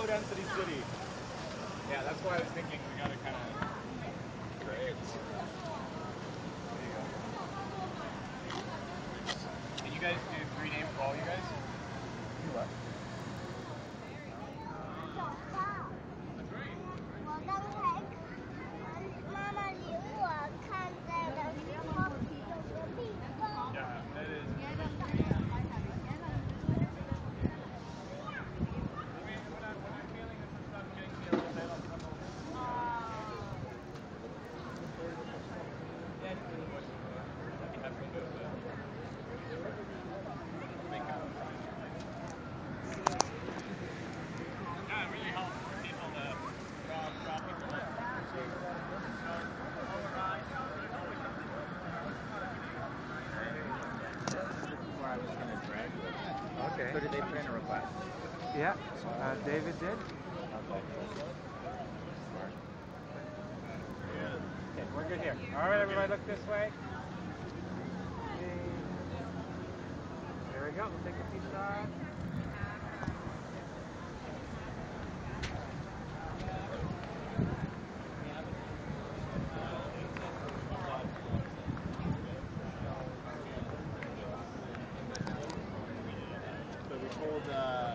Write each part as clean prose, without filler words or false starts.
low density city. Yeah, that's why I was thinking we gotta kind of create more. There you go. And you guys do 3 names for all you guys? Do what? Okay. So did they put in a request? Yeah, David did. Okay. Smart. Okay, we're good here. All right, everybody, look this way. There we go. We'll take a few shots. So we told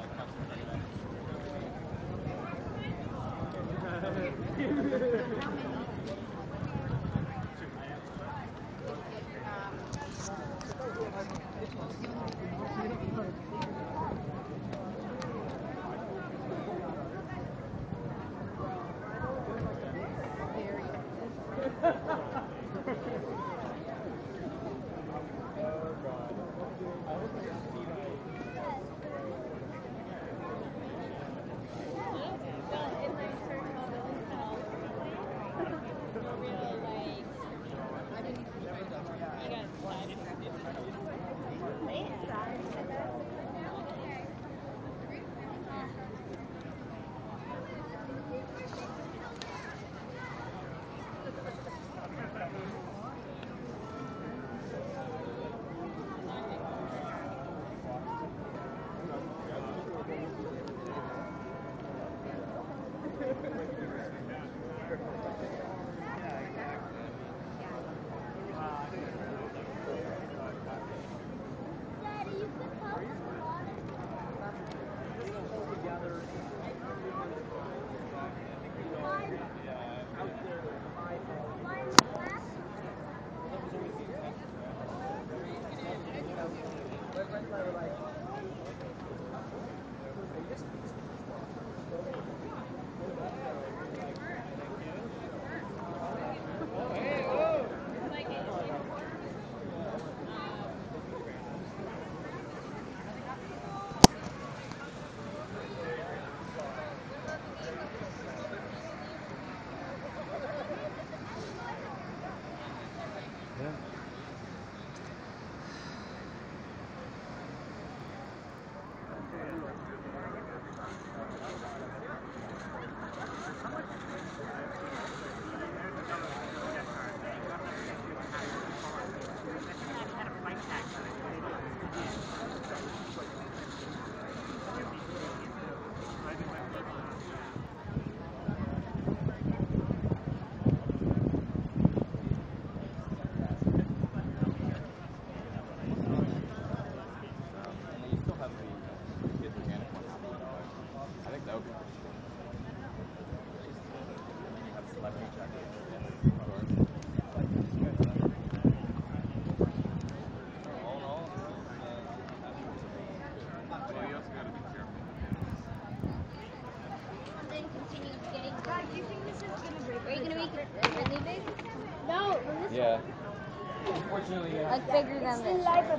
Yeah. Unfortunately, yeah. Like bigger than this. Right.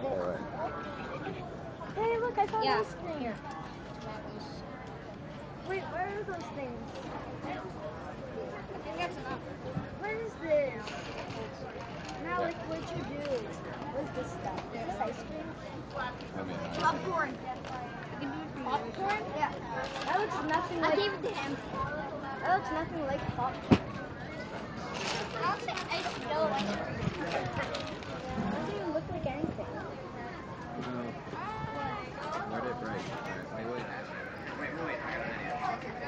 Hey, look, I found Yeah. ice cream. Here. Wait, where are those things? I think that's enough. What is this? Now, like, what'd you do? What is this stuff? Is this ice cream? Popcorn. You can do it for Popcorn? Yeah. That looks nothing I like. gave it to him. That looks nothing like popcorn. That looks like yellow ice cream. It doesn't even look like anything. No. Where did it break? Alright, wait. I got an idea.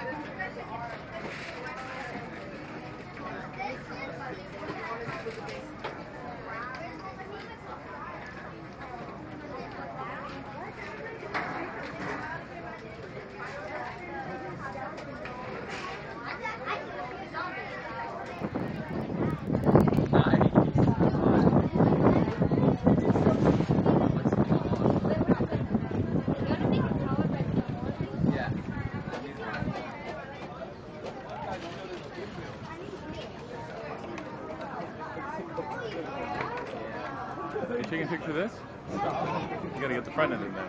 Are you taking a picture of this? You gotta get the front end in there.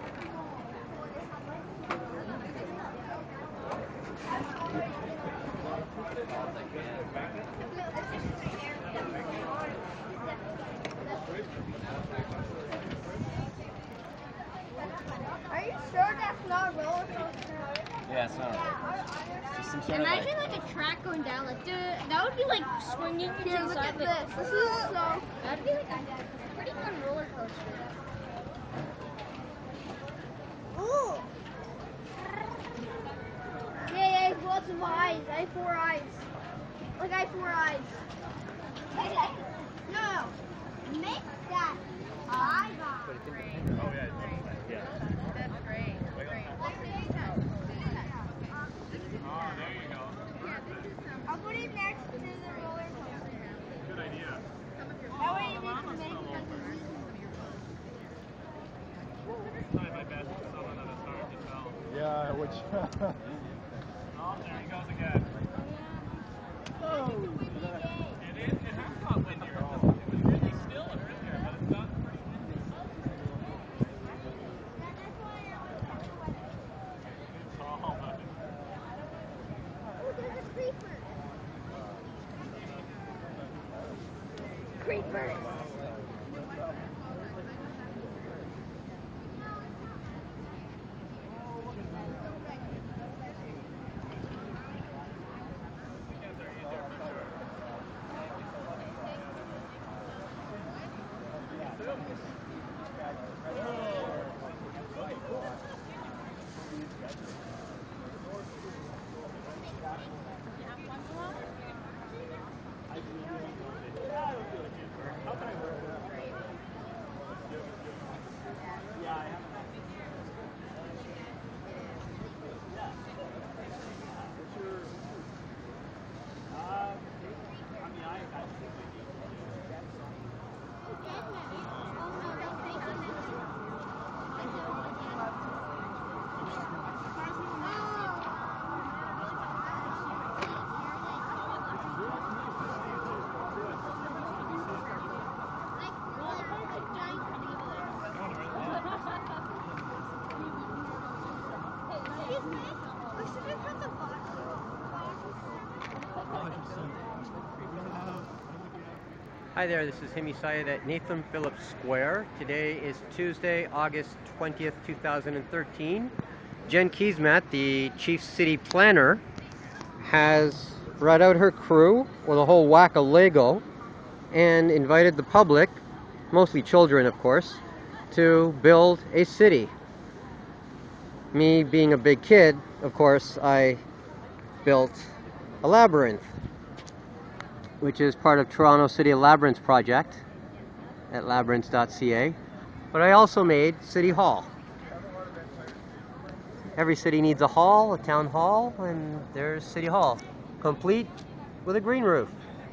Are you sure that's not a roller coaster? Yeah, it's not a roller coaster. It's some sort Imagine like a track going down, like that would be like swinging you Here, to the look side. at this. This is so. That'd be like a pretty fun roller coaster. Ooh. Yeah, lots of eyes. I have 4 eyes. Like I have 4 eyes. No. Make that 5 eyes. Oh yeah, yeah. That's great. Oh, there you go. I'll put it next to the roller coaster. Good idea. That way you can make it like a Try my best to summon at a start to tell. Yeah, which. Oh, there he goes again. Oh. It has got windier. It was really still earlier, but it's gotten pretty windy. It's all but. Oh, there's a creeper. Creepers. Hi there, this is HiMY SYeD at Nathan Phillips Square. Today is Tuesday, August 20th, 2013. Jen Keesmat, the chief city planner, has brought out her crew with a whole whack of Lego and invited the public, mostly children of course, to build a city. Me being a big kid, of course, I built a labyrinth, which is part of Toronto City Labyrinth project at labyrinths.ca. But I also made City Hall. Every city needs a hall, a town hall, and there's City Hall, complete with a green roof.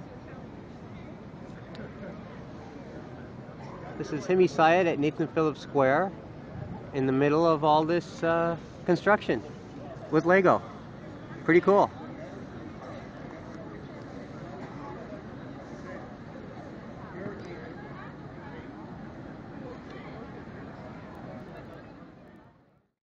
This is HiMY SYeD at Nathan Phillips Square, in the middle of all this construction with Lego. Pretty cool.